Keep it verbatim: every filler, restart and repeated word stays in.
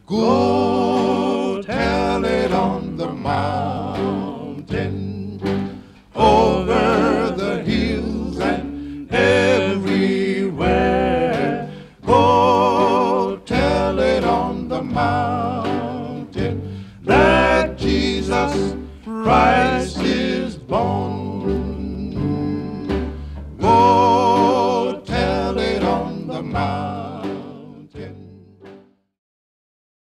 Go tell it on the mountain, over the hills and everywhere. Go tell it on the mountain that Jesus Christ